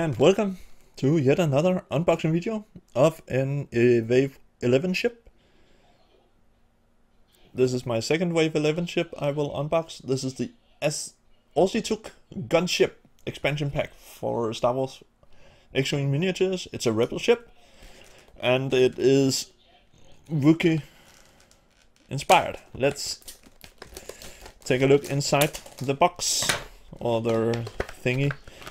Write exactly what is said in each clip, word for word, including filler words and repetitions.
and welcome to yet another unboxing video of an a Wave eleven ship. This is my second Wave eleven ship I will unbox. This is the S Auzituck Gunship expansion pack for Star Wars X-Wing miniatures. It's a Rebel ship and it is Wookiee inspired. Let's take a look inside the box or the thingy.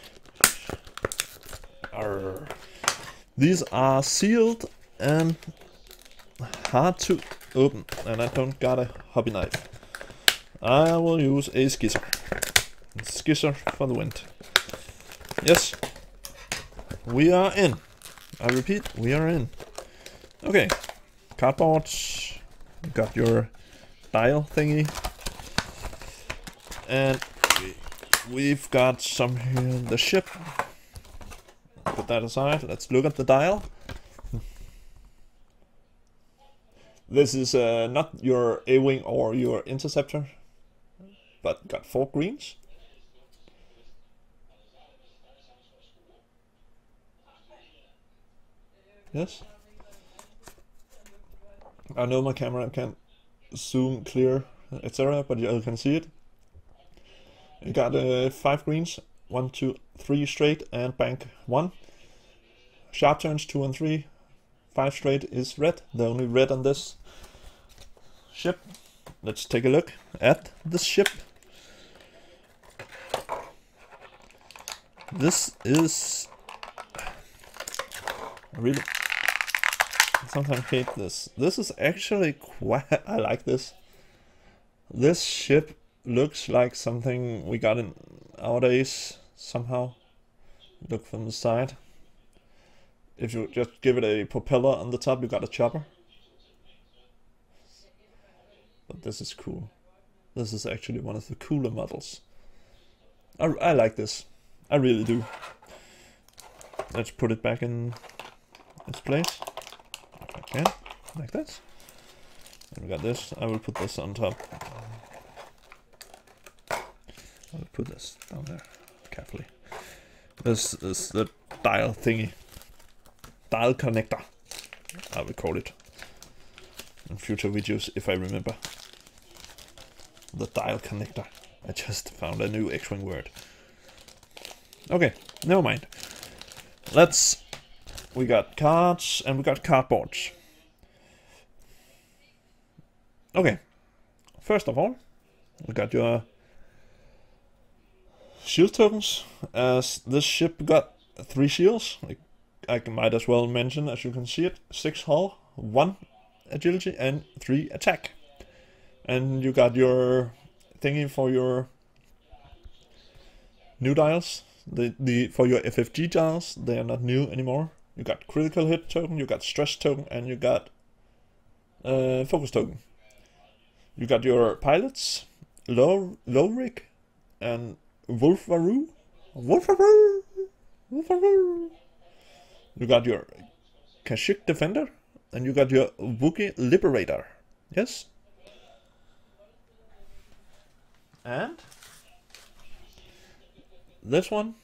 Arr. These are sealed and hard to open, and I don't got a hobby knife. I will use a skisser. Skisser for the wind. Yes, we are in. I repeat, we are in. Okay, cardboard. Got your dial thingy, and we've got some here in the ship. Put that aside. Let's look at the dial. This is uh, not your A-Wing or your Interceptor, but got four greens. Yes. I know my camera can't zoom clear, et cetera, but you can see it. It got uh, five greens. One, two, three straight and bank one. Sharp turns two and three. Five straight is red. The only red on this ship. Let's take a look at this ship. This is I really sometimes hate this. This is actually quite. I like this. This ship looks like something we got in nowadays somehow. Look from the side. If you just give it a propeller on the top, you got a chopper. But this is cool. This is actually one of the cooler models. I, I like this. I really do. Let's put it back in its place. If I can. Like this. And we got this. I will put this on top. I will put this down there carefully. This is the dial thingy. Dial connector, I will call it in future videos if I remember. The dial connector. I just found a new X-Wing word. Okay, never mind. Let's. We got cards and we got cardboards. Okay, first of all, we got your shield tokens. As this ship got three shields. Like, I might as well mention, as you can see it, six hull, one agility, and three attack. And you got your thingy for your new dials. The the for your F F G dials, they are not new anymore. You got critical hit token, you got stress token, and you got uh, focus token. You got your pilots, Low Lowrick, and Wolfaroo. Wolfaroo. Wolfaroo. You got your Kashyyyk Defender, and you got your Wookiee Liberator. Yes? And this one,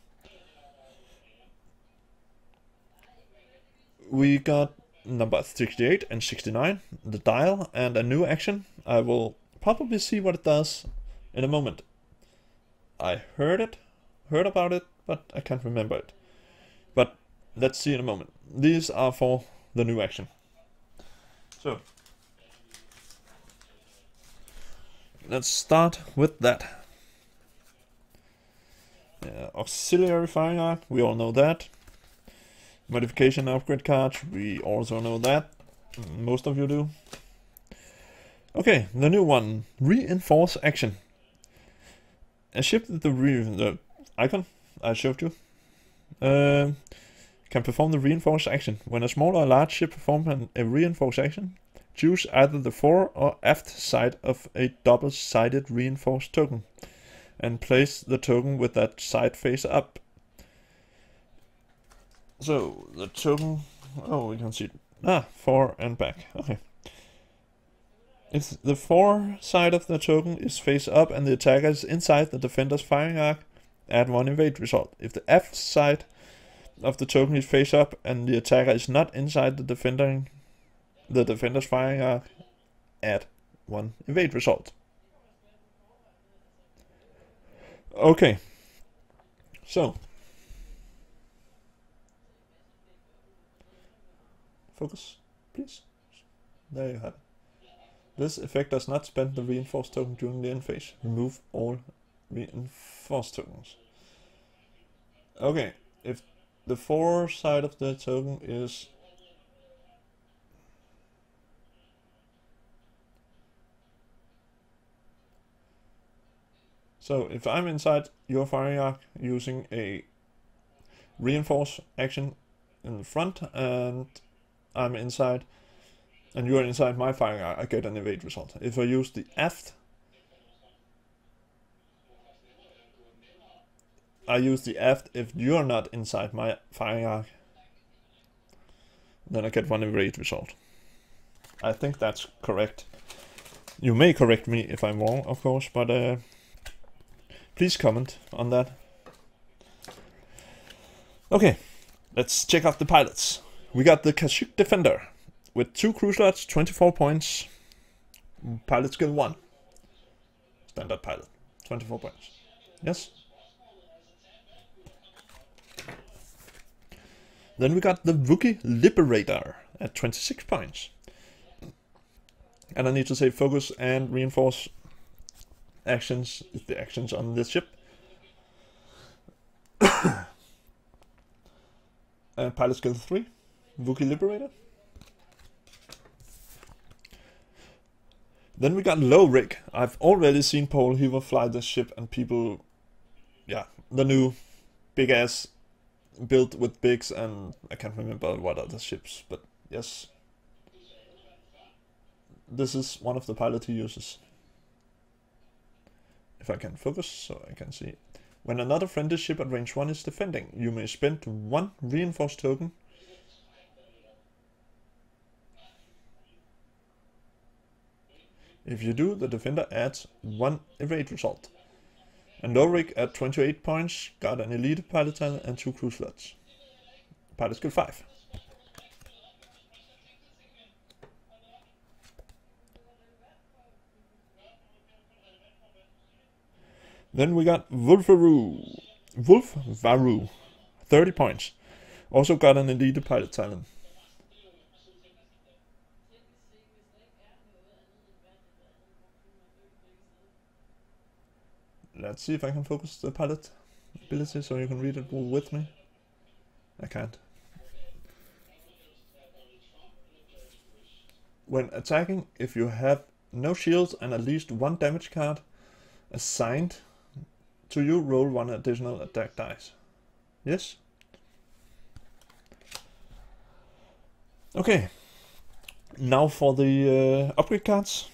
we got number sixty-eight and sixty-nine, the dial, and a new action. I will probably see what it does in a moment. I heard it, heard about it, but I can't remember it. But let's see in a moment. These are for the new action. So, let's start with that. Uh, auxiliary firing arc, we all know that. Modification upgrade cards, we also know that. Most of you do. Okay, the new one, reinforce action. A ship with the, re the icon I showed you. Uh, can perform the reinforced action. When a small or large ship performs an, a reinforced action, choose either the fore or aft side of a double-sided reinforced token, and place the token with that side face up. So, the token... Oh, we can see it. Ah, fore and back. Okay. If the fore side of the token is face up and the attacker is inside the defender's firing arc, add one evade result. If the aft side of the token is face up and the attacker is not inside the defender, the defender's firing arc, add one evade result. Okay, so focus, please. There you have it. This effect does not spend the reinforced token during the end phase. Remove all reinforced tokens. Okay, if the four side of the token is so if I'm inside your firing arc using a reinforce action in the front and I'm inside and you are inside my firing arc, I get an evade result. If I use the aft, I use the aft if you're not inside my firing arc, then I get one evade result. I think that's correct. You may correct me if I'm wrong, of course, but uh, please comment on that. Okay, let's check out the pilots. We got the Kashyyyk Defender with two crew slots, twenty-four points. Pilot skill one. Standard pilot, twenty-four points. Yes. Then we got the Wookiee Liberator at twenty-six points. And I need to say focus and reinforce actions is the actions on this ship. uh, pilot skill three, Wookiee Liberator. Then we got Low Rig. I've already seen Paul Heaver fly this ship and people, yeah, the new big ass built with bigs and I can't remember what other ships, but yes. This is one of the pilots he uses. If I can focus so I can see. When another friendly ship at range one is defending, you may spend one reinforced token. If you do, the defender adds one evade result. And Low Rig at twenty-eight points got an elite pilot talent and two crew slots. Pilot skill five. Then we got Wolfaru. Wolfvaru, thirty points. Also got an elite pilot talent. Let's see if I can focus the pilot ability so you can read it with me. I can't. When attacking, if you have no shields and at least one damage card assigned to you, roll one additional attack dice. Yes? Okay. Now for the uh, upgrade cards.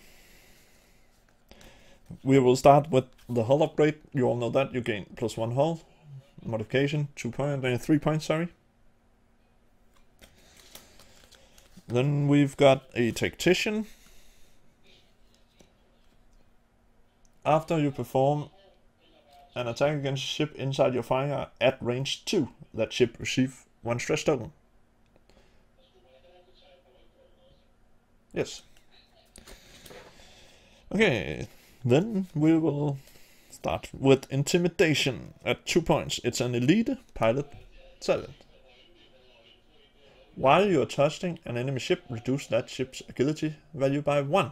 We will start with the hull upgrade. You all know that. You gain plus one hull. Modification, two point, uh, three points, sorry. Then we've got a Tactician. After you perform an attack against a ship inside your firing arc at range two, that ship receives one stress token. Yes. Okay. Then we will start with Intimidation at two points. It's an elite pilot talent. While you are trusting an enemy ship, reduce that ship's agility value by one.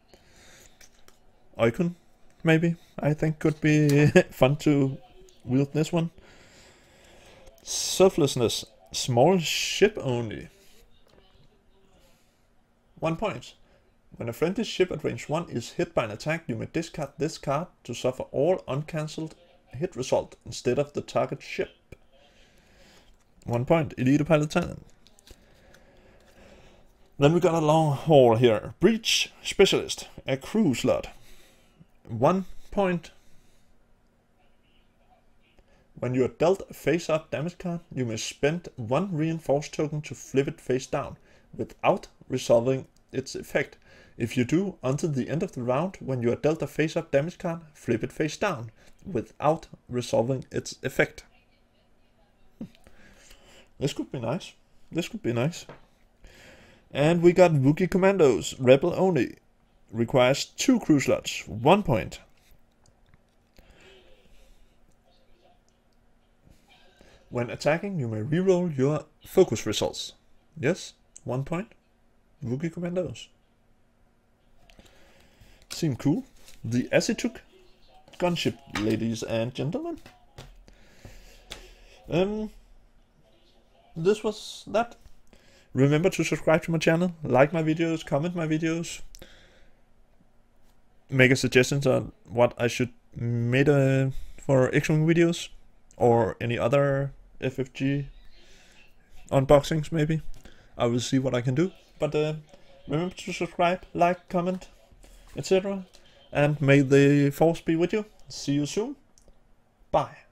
Oikon, maybe, I think could be fun to wield this one. Selflessness, small ship only. One point. When a friendly ship at range one is hit by an attack, you may discard this card to suffer all uncancelled hit result instead of the target ship. One point, elite pilot talent. Then we got a long haul here. Breach Specialist, a crew slot. One point. When you are dealt a face-up damage card, you may spend one reinforced token to flip it face down, without resolving its effect. If you do, until the end of the round, when you are dealt a face-up damage card, flip it face down, without resolving its effect. This could be nice. This could be nice. And we got Wookiee Commandos, Rebel only. Requires two crew slots, one point. When attacking, you may reroll your focus results. Yes, one point. Wookiee Commandos. Seem cool. The Acituk gunship, ladies and gentlemen. Um, this was that. Remember to subscribe to my channel, like my videos, comment my videos, make a suggestions on what I should make uh, for X-Wing videos or any other F F G unboxings maybe. I will see what I can do. But uh, remember to subscribe, like, comment, et cetera. And may the force be with you. See you soon. Bye.